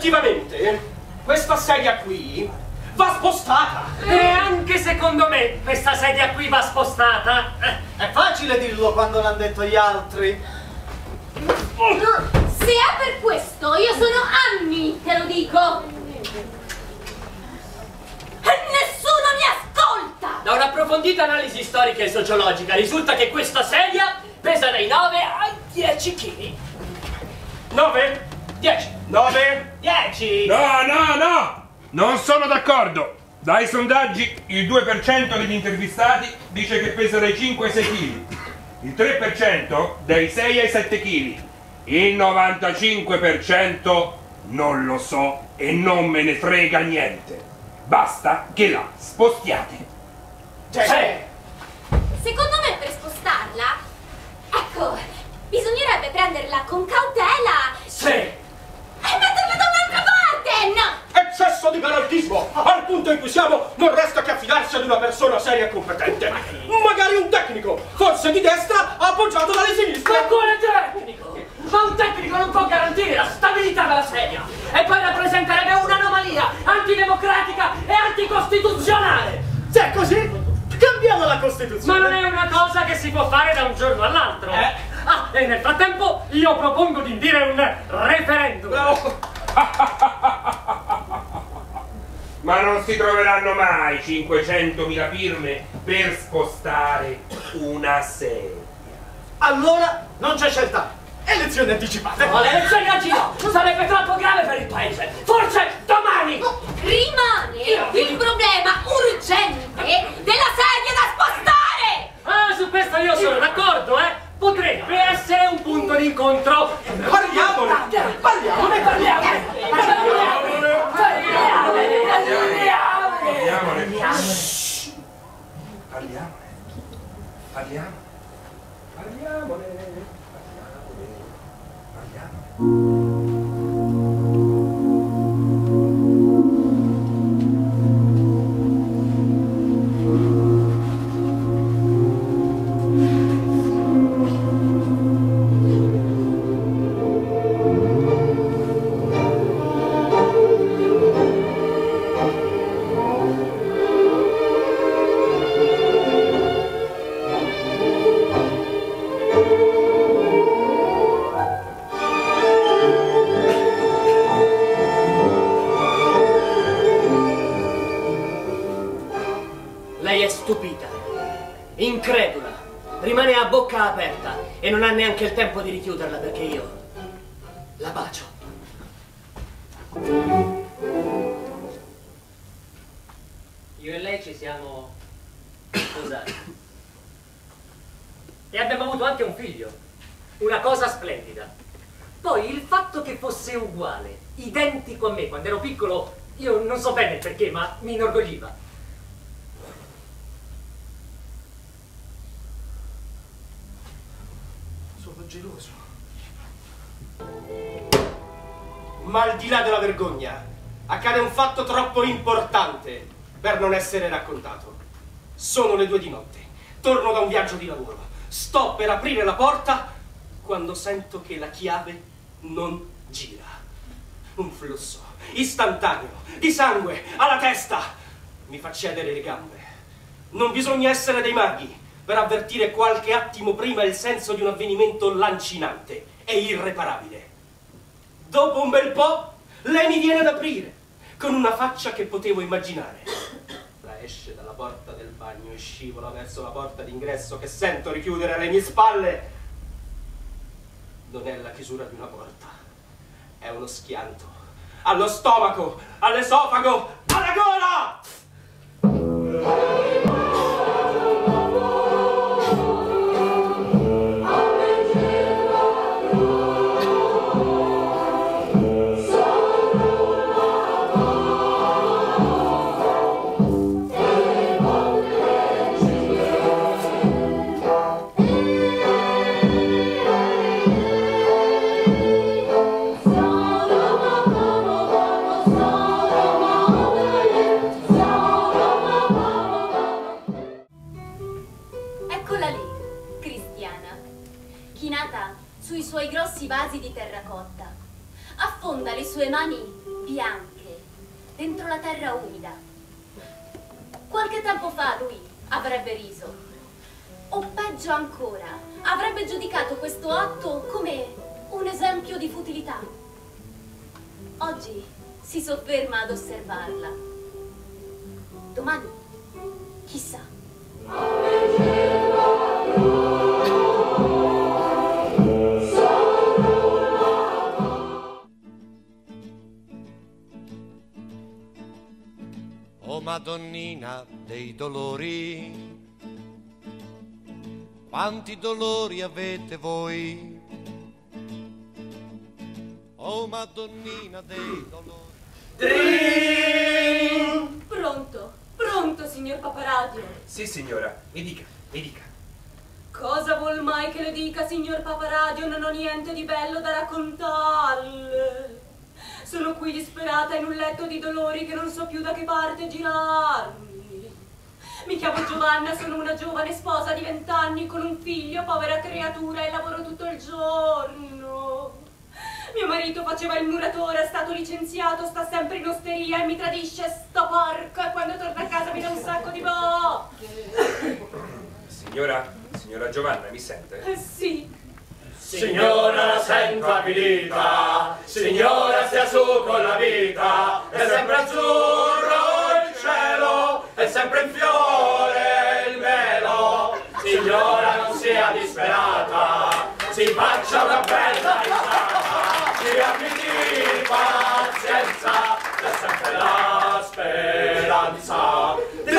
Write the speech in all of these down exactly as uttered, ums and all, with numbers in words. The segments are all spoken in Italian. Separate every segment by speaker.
Speaker 1: Effettivamente, questa sedia qui va spostata.
Speaker 2: E anche secondo me questa sedia qui va spostata.
Speaker 3: È facile dirlo quando l'hanno detto gli altri.
Speaker 4: Se è per questo, io sono anni che lo dico. E nessuno mi ascolta!
Speaker 2: Da un'approfondita analisi storica e sociologica risulta che questa sedia pesa dai nove ai dieci chili.
Speaker 1: nove? dieci. nove? dieci.
Speaker 5: No, no, no! Non sono d'accordo! Dai sondaggi il due per cento degli intervistati dice che pesa dai cinque ai sei chili, il tre per cento dai sei ai sette chili, il novantacinque per cento non lo so e non me ne frega niente. Basta che la spostiate.
Speaker 1: Cioè,
Speaker 4: Secondo me per spostarla, ecco, bisognerebbe prenderla con cautela
Speaker 1: sì.
Speaker 4: e metterla da un'altra parte, no!
Speaker 1: Eccesso di garantismo! Al punto in cui siamo, non resta che affidarsi ad una persona seria e competente. Magari un tecnico, forse di destra, appoggiato dalle sinistre.
Speaker 2: Ma quale tecnico? Ma un tecnico non può garantire la stabilità della sedia e poi rappresenterebbe un'anomalia antidemocratica e anticostituzionale.
Speaker 3: Se è così, cambiamo la Costituzione.
Speaker 2: Ma non è una cosa che si può fare da un giorno all'altro.
Speaker 1: Eh.
Speaker 2: Ah, e nel frattempo io propongo di indire un referendum.
Speaker 1: Bravo.
Speaker 5: Ma non si troveranno mai cinquecentomila firme per spostare una sedia.
Speaker 3: Allora non c'è scelta. Elezioni anticipate.
Speaker 2: Ma le elezioni oggi no, sarebbe troppo grave per il paese. Forse domani.
Speaker 4: Rimane il problema urgente della sedia da spostare!
Speaker 2: Ah, su questo io sono d'accordo, eh. Potrebbe essere un punto di incontro.
Speaker 1: Parliamone.
Speaker 2: Parliamone, parliamone. Parliamone. Parliamone.
Speaker 5: Parliamone. Shh. Parliamone. Parliamone. Parliamone. Parliamone.
Speaker 2: Stupita, incredula, rimane a bocca aperta e non ha neanche il tempo di richiuderla perché io la bacio. Io e lei ci siamo sposati e abbiamo avuto anche un figlio, una cosa splendida. Poi il fatto che fosse uguale, identico a me quando ero piccolo, io non so bene perché, ma mi inorgogliva.
Speaker 1: Geloso. Ma al di là della vergogna, accade un fatto troppo importante per non essere raccontato. Sono le due di notte, torno da un viaggio di lavoro, sto per aprire la porta quando sento che la chiave non gira. Un flusso istantaneo di sangue alla testa mi fa cedere le gambe. Non bisogna essere dei maghi per avvertire qualche attimo prima il senso di un avvenimento lancinante e irreparabile. Dopo un bel po', lei mi viene ad aprire, con una faccia che potevo immaginare. La esce dalla porta del bagno e scivola verso la porta d'ingresso che sento richiudere alle mie spalle. Non è la chiusura di una porta, è uno schianto. Allo stomaco, all'esofago, alla gola!
Speaker 4: Sui suoi grossi vasi di terracotta, affonda le sue mani bianche dentro la terra umida. Qualche tempo fa lui avrebbe riso, o peggio ancora, avrebbe giudicato questo atto come un esempio di futilità. Oggi si sofferma ad osservarla. Domani, chissà.
Speaker 6: Oh Madonnina dei dolori, quanti dolori avete voi? Oh Madonnina dei dolori.
Speaker 4: Dring! Pronto, pronto, signor Paparadio.
Speaker 5: Sì, signora, mi dica, mi dica.
Speaker 4: Cosa vuol mai che le dica, signor Paparadio? Non ho niente di bello da raccontarle. Sono qui disperata in un letto di dolori che non so più da che parte girarmi. Mi chiamo Giovanna, sono una giovane sposa di vent'anni con un figlio, povera creatura, e lavoro tutto il giorno. Mio marito faceva il muratore, è stato licenziato, sta sempre in osteria e mi tradisce, sto porco, e quando torna a casa mi dà un sacco di botte.
Speaker 5: Signora, signora Giovanna, mi sente?
Speaker 4: Eh sì.
Speaker 3: Signora, sento abilita, signora, stia su con la vita, è sempre azzurro il cielo, è sempre in fiore il melo. Signora, non sia disperata, si faccia una bella risata, si abbi di pazienza, c'è sempre la speranza.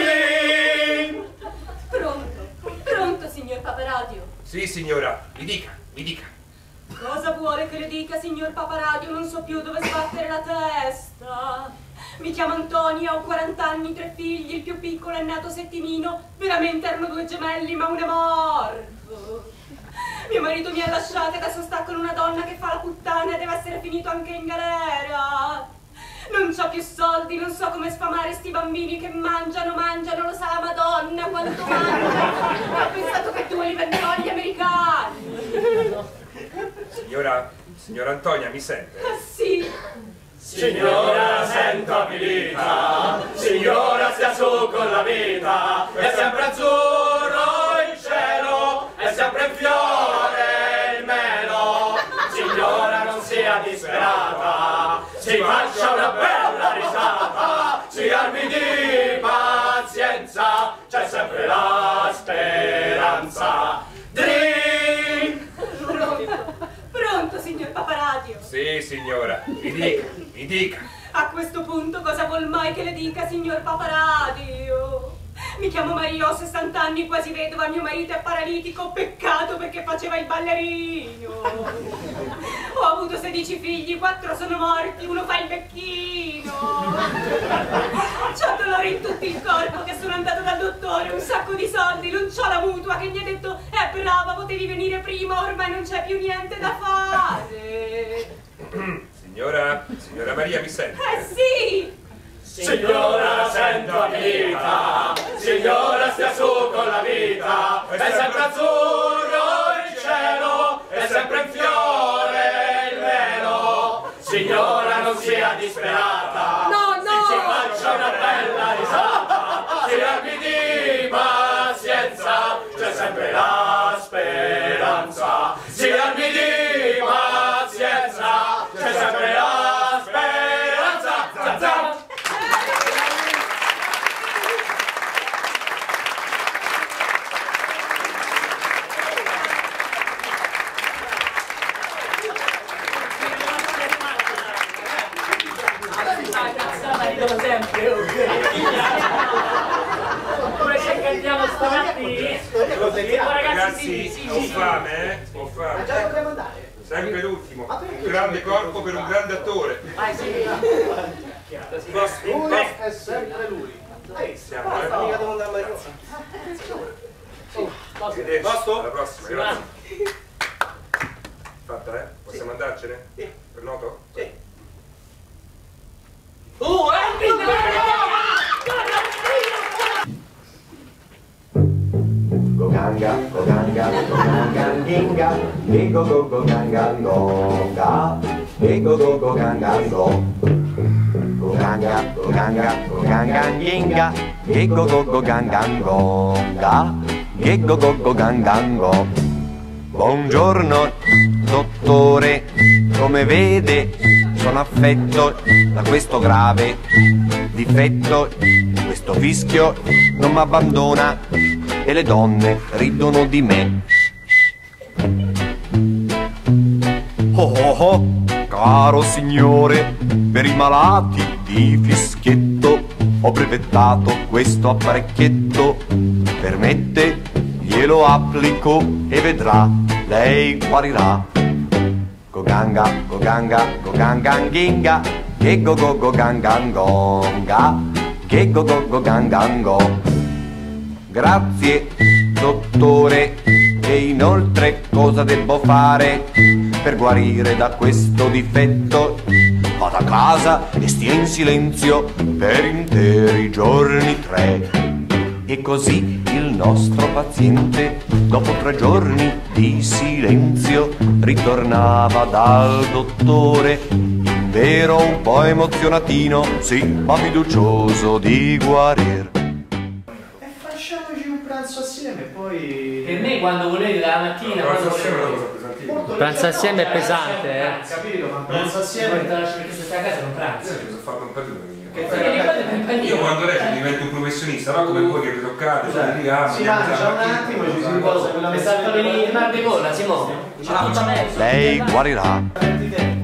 Speaker 3: Dring!
Speaker 4: Pronto, pronto, signor Paparadio.
Speaker 5: Sì, signora, mi dica, mi dica.
Speaker 4: Cosa vuole che le dica, signor Paparadio? Non so più dove sbattere la testa. Mi chiamo Antonia, ho quaranta anni, tre figli, il più piccolo è nato settimino. Veramente erano due gemelli, ma uno è morto. Mio marito mi ha lasciata e adesso sta con una donna che fa la puttana e deve essere finito anche in galera. Non c'ho più soldi, non so come sfamare sti bambini che mangiano, mangiano, lo sa la Madonna quanto mangiano. Ho pensato che tu li venderò agli americani.
Speaker 5: Signora, signora Antonia, mi sente?
Speaker 4: Ah, sì.
Speaker 3: Signora, sento abilita, signora, stia su con la vita, è sempre azzurro il cielo, è sempre in fiore il melo. Signora, non sia disperata, si faccia una bella risata, si armi di pazienza, c'è sempre la speranza. Drink!
Speaker 4: Pronto, pronto, signor Paparadio.
Speaker 5: Sì, signora, mi dica, mi dica.
Speaker 4: A questo punto cosa vuol mai che le dica, signor Paparadio? Mi chiamo Maria, ho sessanta anni, quasi vedova, mio marito è paralitico, peccato perché faceva il ballerino. Ho avuto sedici figli, quattro sono morti, uno fa il becchino. C'ho dolore in tutto il corpo che sono andato dal dottore, un sacco di soldi, non c'ho la mutua che mi ha detto è brava, potevi venire prima, ormai non c'è più niente da fare.
Speaker 5: Signora, signora Maria, mi sente?
Speaker 4: Eh sì!
Speaker 3: Signora, sento abilita, signora, stia su con la vita, è sempre azzurro il cielo, è sempre in fiore il melo. Signora, non sia disperata,
Speaker 4: No, no!
Speaker 3: si faccia una bella risata, si abbi di pazienza, c'è sempre la speranza. Si abbi di pazienza, c'è sempre la speranza. Zan, zan.
Speaker 2: Sempre, oppure ci cantiamo stamattina.
Speaker 5: Ragazzi,
Speaker 2: sì, sì,
Speaker 5: ho
Speaker 2: sì.
Speaker 5: fame, eh? Ho fame.
Speaker 7: Già dobbiamo andare.
Speaker 5: Sempre l'ultimo. Un grande corpo per un grande attore.
Speaker 2: Vai, sì.
Speaker 7: Lui è sempre lui. Ehi,
Speaker 5: Siamo,
Speaker 7: basta,
Speaker 5: eh?
Speaker 7: mica devo andare a Mario.
Speaker 5: Arrivederci.
Speaker 3: Posto?
Speaker 5: Alla prossima, grazie. Fatta, eh? Possiamo andarcene?
Speaker 7: Sì.
Speaker 5: Per noto?
Speaker 7: Sì.
Speaker 3: Uh,
Speaker 8: Goganga, goganga, goganga, ginga, e go go go ganga, gonga, e go go go ganga, go. ganga, go ganga, go ganganginga, che go go go gangangonga, che go go go gangango. Buongiorno dottore, come vede sono affetto da questo grave difetto, questo fischio non mi abbandona e le donne ridono di me. Oh oh oh, caro signore, per i malati di fischietto ho brevettato questo apparecchietto. Permette, glielo applico e vedrà, lei guarirà. Go ganga, go ganga, go ganganginga, che go go go gangangonga, che go go go gangango. Grazie dottore, e inoltre cosa devo fare per guarire da questo difetto? Vado a casa e stia in silenzio per interi giorni tre. E così il nostro paziente, dopo tre giorni di silenzio, ritornava dal dottore, invero un po' emozionatino, sì, ma fiducioso di guarir.
Speaker 7: Facciamoci un pranzo assieme e poi...
Speaker 2: Per me quando volete dalla mattina, quando volete. Pranzo assieme è pesante, eh.
Speaker 7: Capito, ma pranzo assieme...
Speaker 2: Perché se stai a casa non pranzo.
Speaker 5: Io mi sono fatto un periodo.
Speaker 7: Che
Speaker 5: Io quando leggo divento un professionista, no come voi che vi toccate,
Speaker 7: Cioè,
Speaker 5: vi ligate,
Speaker 7: si mangia un attimo, ci si riposa quella
Speaker 2: È stato il mar di gola, Simone.
Speaker 8: Lei guarirà.
Speaker 7: mezz'ora.